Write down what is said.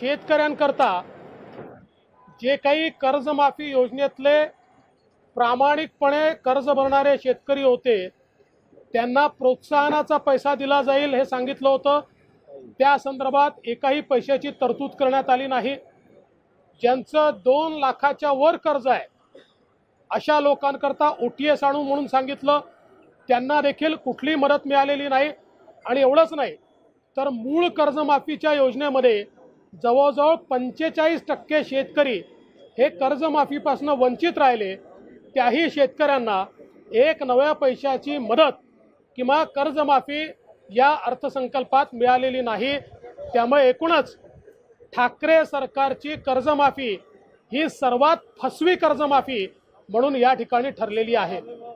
शेतकऱ्यांकरता जे काही कर्जमाफी योजनेतले प्रामाणिकपणे कर्ज भरणारे शेतकरी होते त्यांना प्रोत्साहनाचा पैसा दिला जाईल हे सांगितलं होतं। त्या संदर्भात एकाही पैशाची तरतूद करण्यात आली नाही। ज्यांचं 2 लाखाच्या वर कर्ज आहे अशा लोकांकरता OTS आणू म्हणून सांगितलं, त्यांना देखील कुठली मदत मिळालेली नाही। आणि एवढंच नाही तर मूळ कर्जमाफीच्या योजनेमध्ये जवळजवळ 45% शेतकरी हे कर्जमाफीपासून वंचित राहिले। त्याही शेतकऱ्यांना एक नव्या पैशाची मदत किंवा कर्जमाफी या अर्थसंकल्पात मिळालेली नाही। त्यामुळे एकूणच ठाकरे सरकारची कर्जमाफी ही सर्वात फसवी कर्जमाफी म्हणून या ठिकाणी ठरलेली आहे।